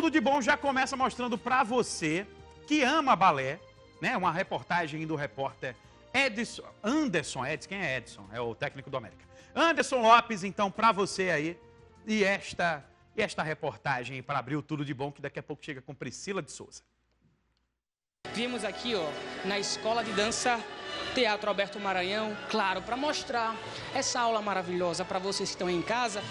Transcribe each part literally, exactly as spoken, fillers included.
Tudo de Bom já começa mostrando pra você que ama balé, né? Uma reportagem do repórter Edson, Anderson, Edson, quem é Edson? É o técnico do América. Anderson Lopes, então, pra você aí, e esta, e esta reportagem para abrir o Tudo de Bom, que daqui a pouco chega com Priscila de Souza. Vimos aqui, ó, na Escola de Dança Teatro Alberto Maranhão, claro, para mostrar essa aula maravilhosa para vocês que estão em casa.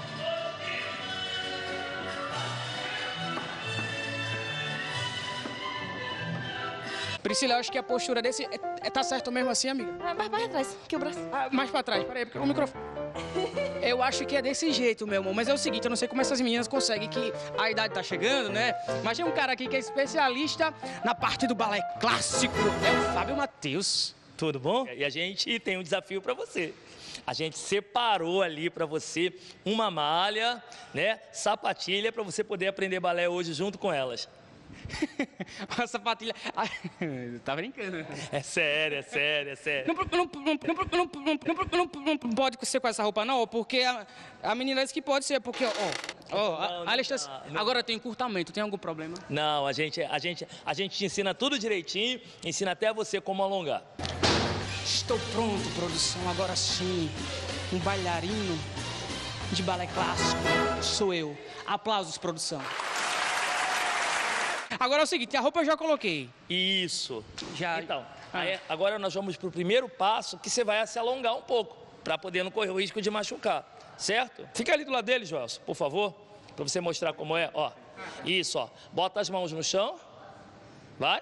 Priscila, eu acho que a postura desse... É, é, tá certo mesmo assim, amiga? Ah, mais para trás, que o braço... Ah, mais para trás, peraí, porque o microfone... Eu acho que é desse jeito, meu amor, mas é o seguinte, eu não sei como essas meninas conseguem, que a idade tá chegando, né? Mas tem um cara aqui que é especialista na parte do balé clássico, é o Fábio Matheus. Tudo bom? E a gente tem um desafio para você. A gente separou ali para você uma malha, né, sapatilha, para você poder aprender balé hoje junto com elas. A sapatilha... Tá brincando. É sério, é sério, é sério. Não, não, não, não, não, não, não pode ser com essa roupa não, porque a, a menina disse que pode ser, porque, ó, ó, a Alexandre, agora tem encurtamento, tem algum problema? Não, a gente, a gente, a gente te ensina tudo direitinho, ensina até você como alongar. Estou pronto, produção, agora sim, um bailarino de balé clássico, sou eu. Aplausos, produção. Agora é o seguinte, a roupa eu já coloquei. Isso. Já. Então, ah. aí, agora nós vamos para o primeiro passo, que você vai se alongar um pouco, para poder não correr o risco de machucar, certo? Fica ali do lado dele, Joelson, por favor, para você mostrar como é, ó. Isso, ó. Bota as mãos no chão. Vai.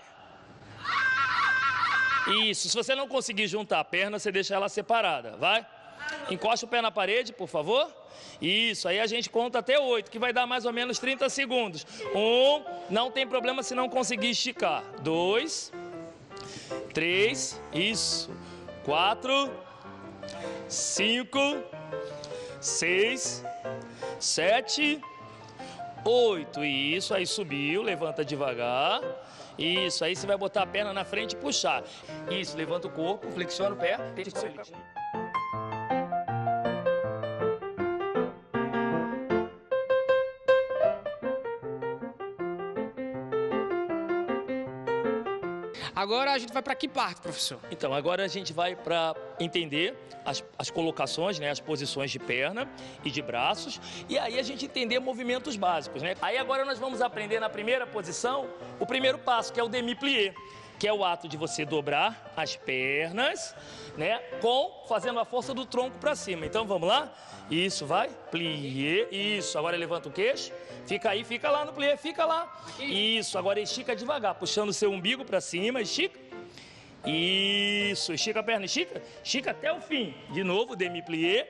Isso, se você não conseguir juntar a perna, você deixa ela separada, vai. Encosta o pé na parede, por favor. Isso, aí a gente conta até oito, que vai dar mais ou menos trinta segundos. Um, não tem problema se não conseguir esticar. Dois, três, isso. Quatro, cinco, seis, sete, oito. Isso, aí subiu, levanta devagar. Isso, aí você vai botar a perna na frente e puxar. Isso, levanta o corpo, flexiona o pé. Agora a gente vai para que parte, professor? Então, agora a gente vai para entender as, as colocações, né, as posições de perna e de braços, e aí a gente entender movimentos básicos, né? Aí agora nós vamos aprender na primeira posição o primeiro passo, que é o demi-plié, que é o ato de você dobrar as pernas, né, com fazendo a força do tronco para cima. Então vamos lá? Isso, vai. Plié, isso. Agora levanta o queixo. Fica aí, fica lá no plié, fica lá. Isso, agora estica devagar, puxando o seu umbigo para cima, estica. Isso, estica a perna, estica. Estica até o fim. De novo, demi-plié.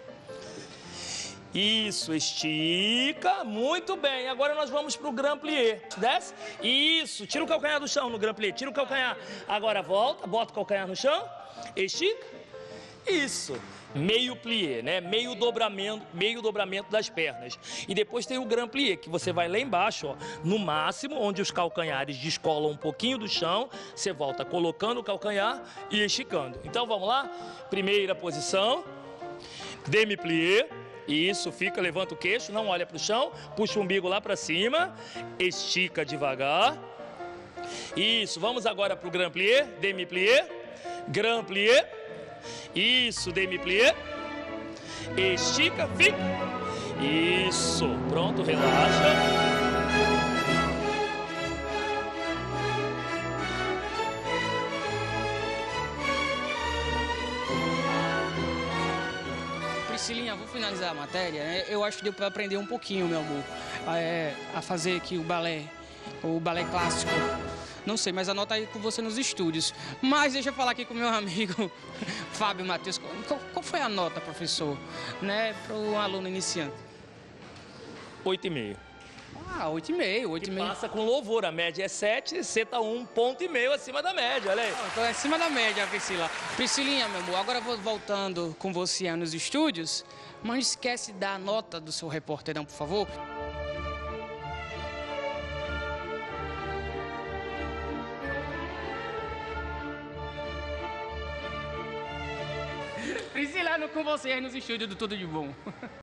Isso, estica, muito bem. Agora nós vamos para o grand plié. Desce. Isso, tira o calcanhar do chão no grand plié, tira o calcanhar. Agora volta, bota o calcanhar no chão, estica. Isso, meio plié, né? Meio dobramento, meio dobramento das pernas. E depois tem o grand plié, que você vai lá embaixo, ó, no máximo, onde os calcanhares descolam um pouquinho do chão, você volta colocando o calcanhar e esticando. Então vamos lá? Primeira posição, demi-plié. Isso, fica, levanta o queixo, não olha para o chão, puxa o umbigo lá para cima, estica devagar. Isso, vamos agora para o grand plié, demi-plié, grand plié. Isso, demi-plié. Estica, fica. Isso, pronto, relaxa. Priscilinha, vou finalizar a matéria, né? Eu acho que deu para aprender um pouquinho, meu amor, a, é, a fazer aqui o balé, o balé clássico. Não sei, mas anota aí com você nos estúdios. Mas deixa eu falar aqui com o meu amigo Fábio Matheus. Qual, qual foi a nota, professor, né, para um aluno iniciante? Oito e meio. Ah, oito e meio, oito e meio. Passa com louvor, a média é sete, você tá um ponto e meio acima da média, olha aí. Ah, tô acima da média, Priscila. Priscilinha, meu amor, agora eu vou voltando com você nos estúdios, mas não esquece de dar a nota do seu repórter, não, por favor. Priscila, com vocês nos estúdios do Tudo de Bom.